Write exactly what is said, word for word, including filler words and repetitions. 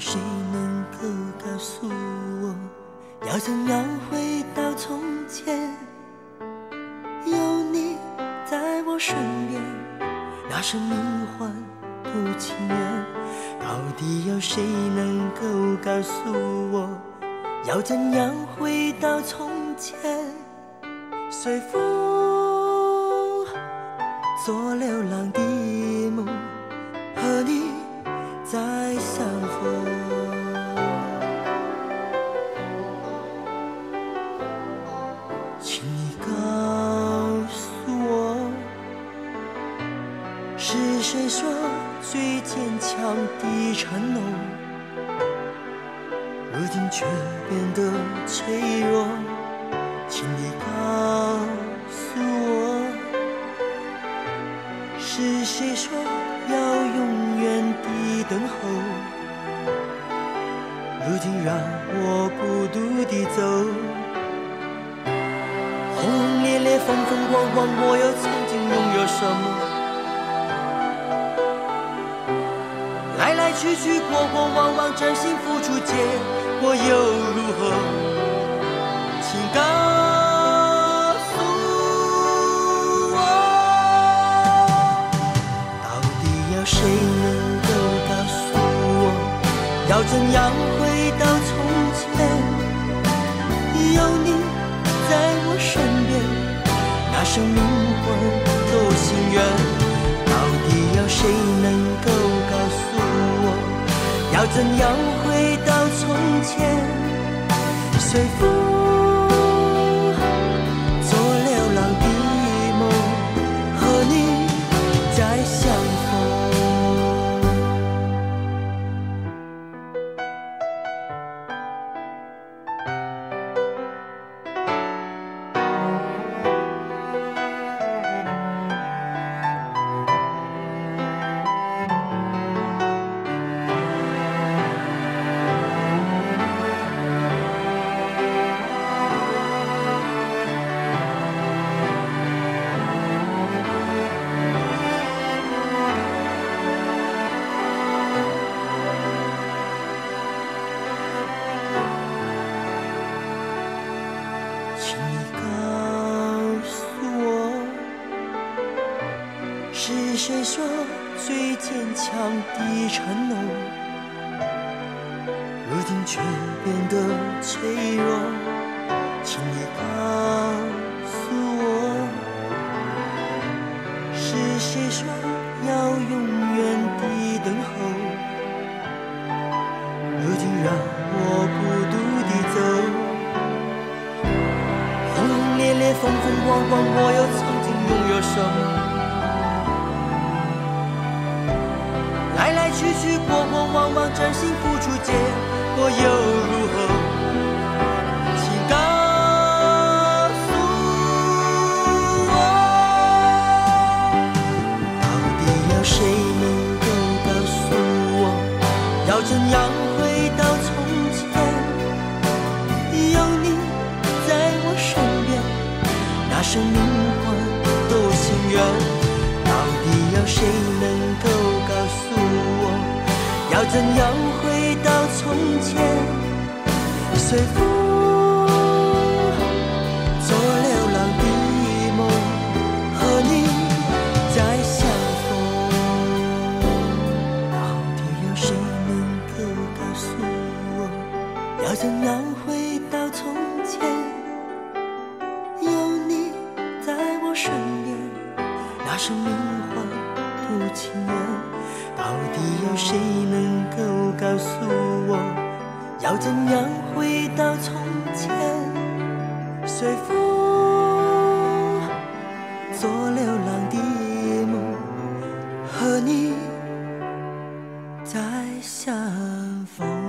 谁能够告诉我，要怎样回到从前？有你在我身边，那生命换不情愿。到底有谁能够告诉我，要怎样回到从前？随风做流浪的梦，和你再相逢。请你告诉我，是谁说最坚强的承诺，如今却变得脆弱？请你告诉我，是谁说要永远的等候，如今让我孤独地走。轰轰烈烈，风风光光，我又曾经拥有什么？来来去去，过过往往，真心付出，结果又如何？请告诉我，到底有谁能够告诉我，要怎样回到从前？有你在我身边，那生命换多心愿。到底有谁能够告诉我，要怎样回到从前？随风做流浪的梦，和你再相逢。请你告诉我，是谁说最坚强的承诺，如今却变得脆弱？请你告诉我，是谁说要永远的等候，如今让我孤独地走。轰轰烈烈，风风光光，我又曾经拥有什么？来来去去，过过往往，真心付出，结果又如何？请告诉我，到底有谁能够告诉我，要怎样回到从前？有你在我身边，那生命换多心愿。到底有谁能够告诉我，要怎样回到从前？随风做流浪的梦，和你再相逢。到底有谁能够告诉我，要怎样回到从前？有你在我身边，那生命换不情愿。到底有谁能够告诉我，要怎样回到从前？随风做流浪的梦，和你再相逢。